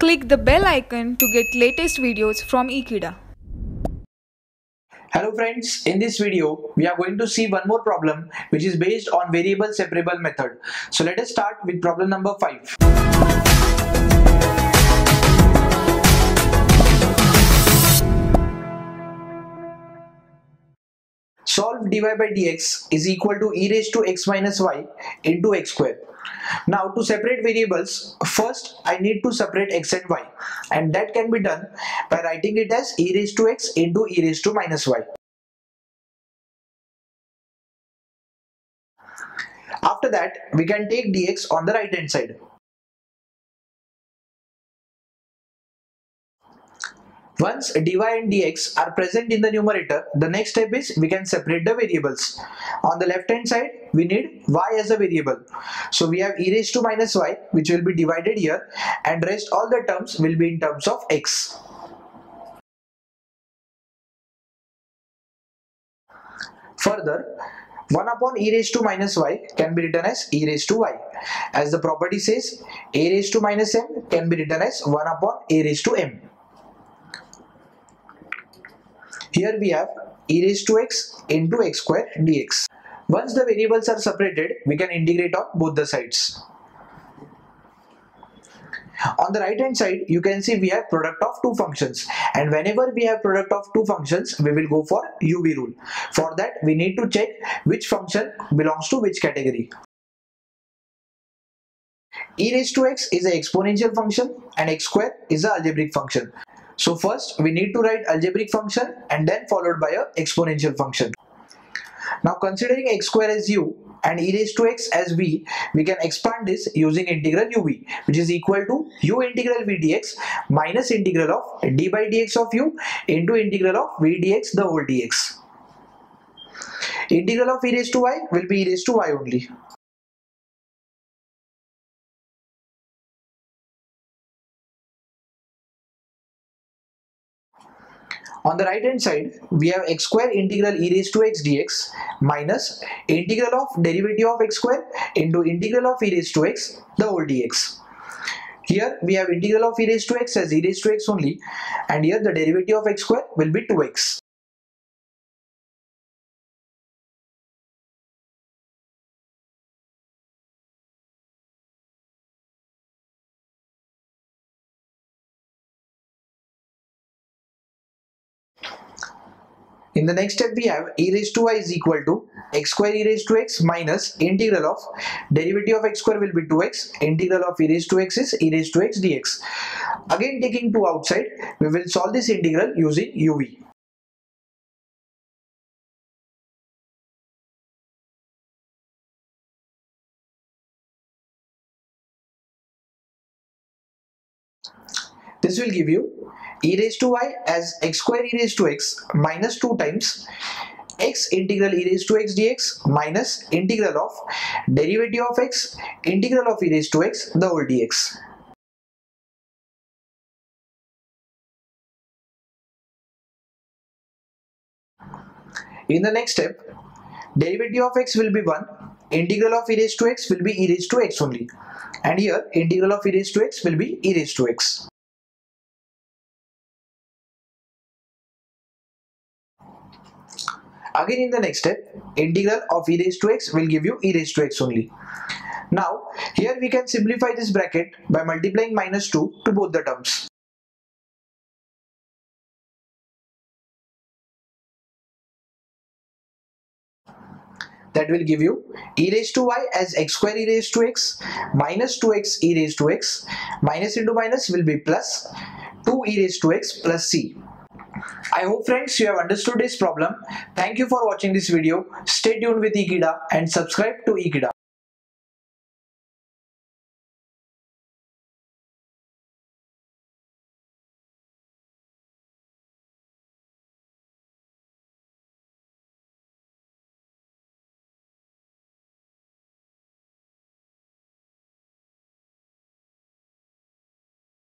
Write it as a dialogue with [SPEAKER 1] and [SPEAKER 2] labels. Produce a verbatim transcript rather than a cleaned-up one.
[SPEAKER 1] Click the bell icon to get latest videos from Ekeeda.
[SPEAKER 2] Hello friends, in this video we are going to see one more problem which is based on variable separable method. So let us start with problem number five. Solve dy by dx is equal to e raised to x minus y into x square. Now to separate variables, first I need to separate x and y, and that can be done by writing it as e raised to x into e raised to minus y. After that, we can take dx on the right hand side. Once dy and dx are present in the numerator, the next step is we can separate the variables. On the left hand side, we need y as a variable. So we have e raised to minus y, which will be divided here, and rest all the terms will be in terms of x. Further, one upon e raised to minus y can be written as e raised to y. As the property says, a raised to minus m can be written as one upon a raised to m. Here we have e raised to x into x square dx. Once the variables are separated, we can integrate on both the sides. On the right hand side, you can see we have product of two functions, and whenever we have product of two functions, we will go for U V rule. For that, we need to check which function belongs to which category. E raised to x is an exponential function and x square is an algebraic function. So first we need to write algebraic function and then followed by a exponential function. Now considering x square as u and e raised to x as v, we can expand this using integral uv, which is equal to u integral v dx minus integral of d by dx of u into integral of v dx the whole dx. Integral of e raised to y will be e raised to y only. On the right hand side, we have x square integral e raised to x dx minus integral of derivative of x square into integral of e raised to x the whole dx. Here we have integral of e raised to x as e raised to x only, and here the derivative of x square will be two x. In the next step, we have e raised to y is equal to x square e raised to x minus integral of derivative of x square will be two x, integral of e raised to x is e raised to x dx. Again taking two outside, we will solve this integral using uv. This will give you e raised to y as x square e raised to x minus two times x integral e raised to x dx minus integral of derivative of x integral of e raised to x the whole dx. In the next step, derivative of x will be one, integral of e raised to x will be e raised to x only, and here integral of e raised to x will be e raised to x. Again in the next step, integral of e raised to x will give you e raised to x only. Now here we can simplify this bracket by multiplying minus two to both the terms. That will give you e raised to y as x square e raised to x minus two x e raised to x, minus into minus will be plus two e raised to x plus c. I hope friends you have understood this problem. Thank you for watching this video. Stay tuned with Ekeeda and subscribe to Ekeeda.